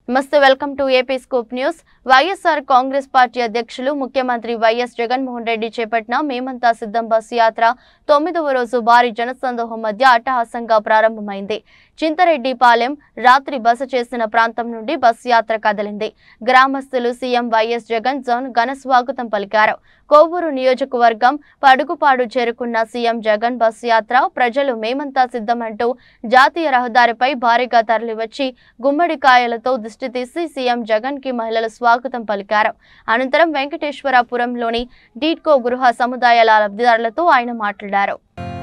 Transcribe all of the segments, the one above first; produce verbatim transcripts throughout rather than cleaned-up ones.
నమస్తే welcome to AP scoop news. YSR Congress Party అధ్యక్షులు ముఖ్యమంత్రి వైఎస్ జగన్మోహన్ రెడ్డి చేపట్టిన మేమంతా సిద్ధం బస్సు యాత్ర తొమ్మిదవ రోజు భారీ జనసందోహం మధ్య అట్టహాసంగా ప్రారంభమైంది. చింతరెడ్డిపాలెం రాత్రి బస చేసిన ప్రాంతం నుండి బస్సు యాత్ర కదిలింది. గ్రామస్తులు సీఎం వైఎస్ జగన్ జోన్ ఘన స్వాగతం పలికారు. కోవూరు నియోజకవర్గం పడుగుపాడు చేరుకున్న సీఎం జగన్ బస్సు యాత్ర ప్రజలు మేమంతా సిద్ధమంటూ జాతీయ రహదారిపై భారీగా తరలివచ్చి గుమ్మడికాయలతో దిష్టి తీసి సీఎం జగన్ కి మహిళలు స్వాగతం పలికారు. అనంతరం వెంకటేశ్వరపురంలోని డీడ్కో గృహ సముదాయాల లబ్ధిదారులతో ఆయన మాట్లాడారు.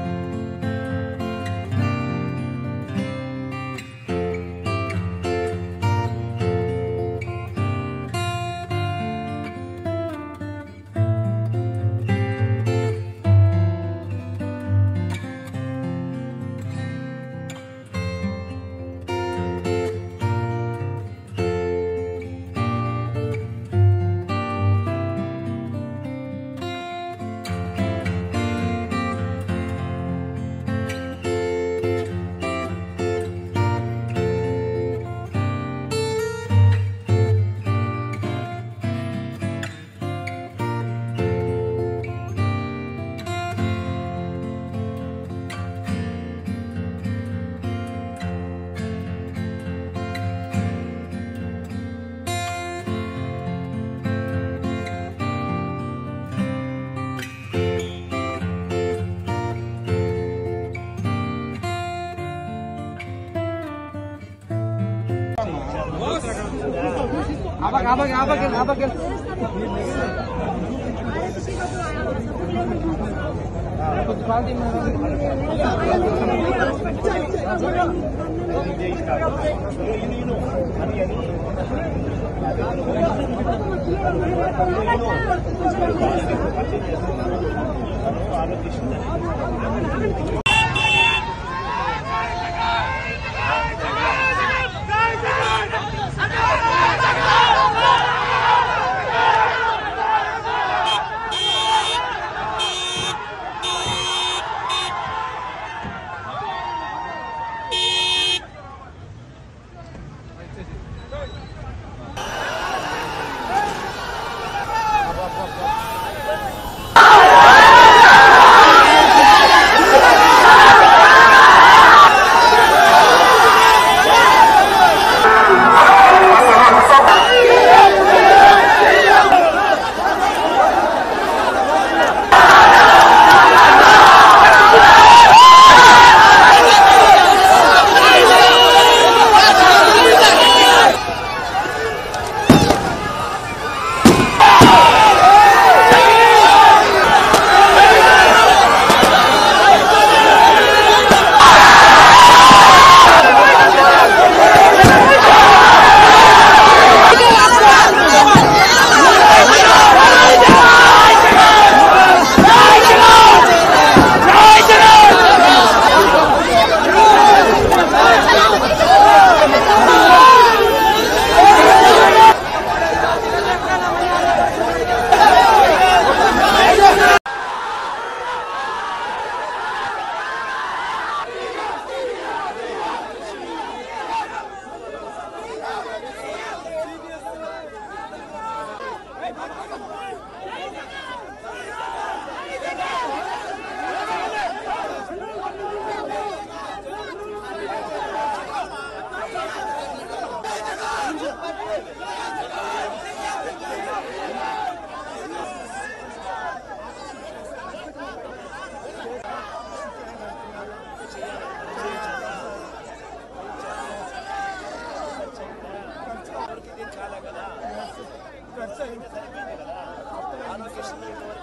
Abang, abang, abang, abang, abang. Allocation